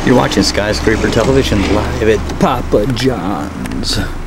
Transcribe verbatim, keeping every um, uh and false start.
You're watching Skyscraper Television live at Papa John's.